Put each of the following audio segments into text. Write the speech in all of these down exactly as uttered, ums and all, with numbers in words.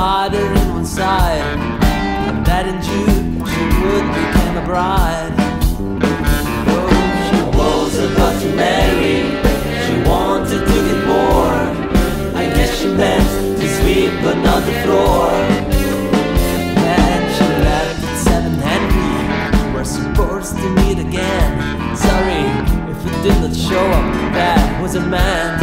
tied her in one side, and that in June she would become a bride. Oh, she was about to marry, she wanted to get more. I guess she meant to sweep but not the floor. Then she left at seven and we were supposed to meet again. Sorry if it did not show up, that was a man.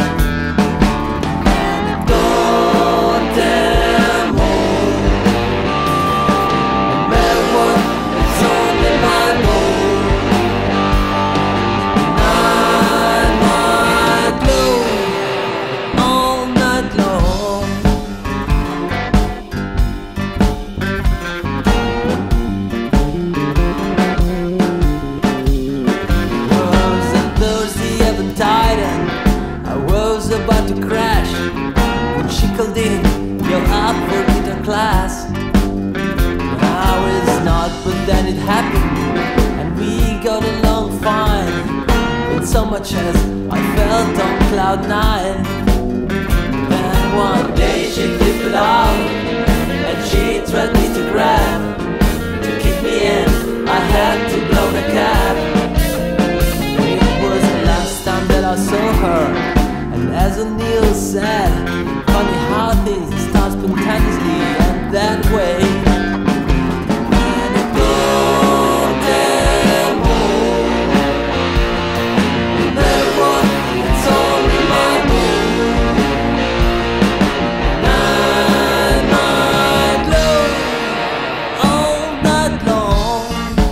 About to crash when she called in, you're up for guitar class. I was not, but then it happened, and we got along fine. But so much as I felt on cloud nine. Then one day she flipped it out, and she tried me to grab. To kick me in, I had to blow the cab. It was the last time that I saw her. As O'Neill said, funny how things start spontaneously and that way. And it goes damn home. No matter what, it's only my mood. Night, night long, all night long.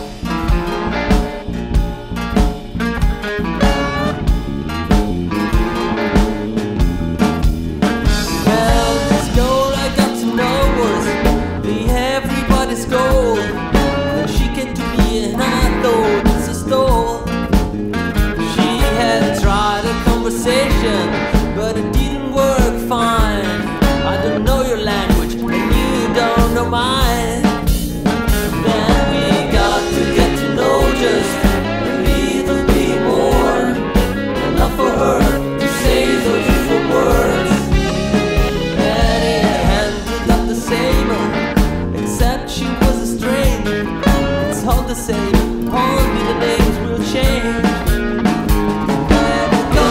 When she came to me and I thought it's a stole. She had tried a conversation, but it didn't work fine. I don't know your language and you don't know mine. Then we got to get to know just a little bit more. Enough for her to say those beautiful words. And it ended up the same, except she was a stranger. It's all the same, only the names will change. And we go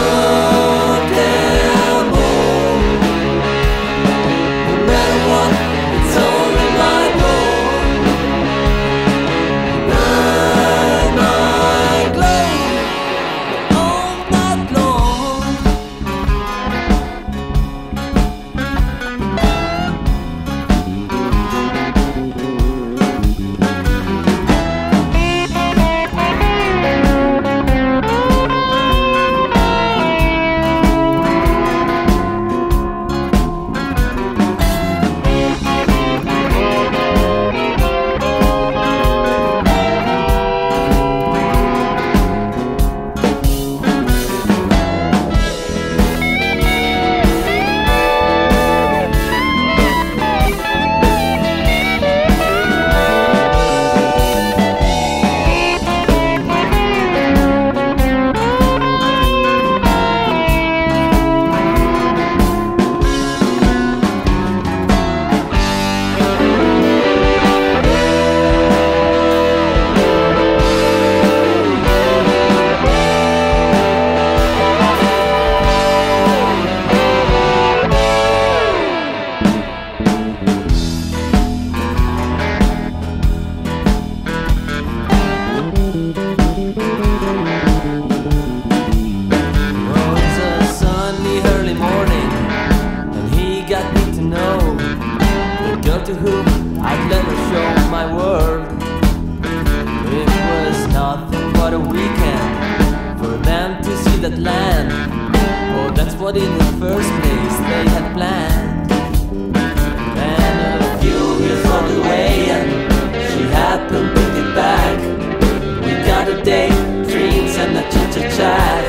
down home. No matter what, it's only my goal. Night, night glow, all night long. To whom I'd never show my world. It was nothing but a weekend for them to see that land. Oh, that's what in the first place they had planned. Then a few years on the way, and she happened to get back. We got a date, dreams, and a chit-chat.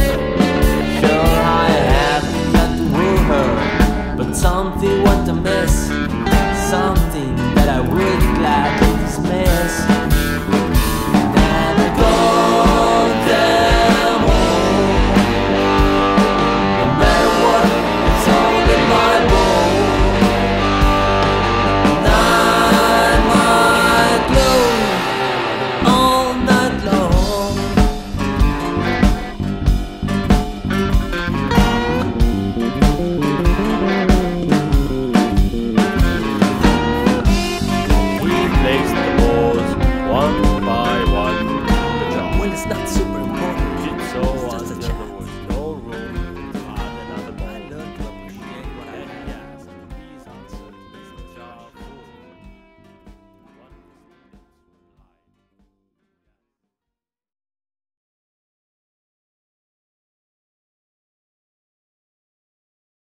Sure, I haven't got to woo her, but something went amiss. Something that I would gladly dismiss. Then I go down home. No matter what, it's all in my it's not so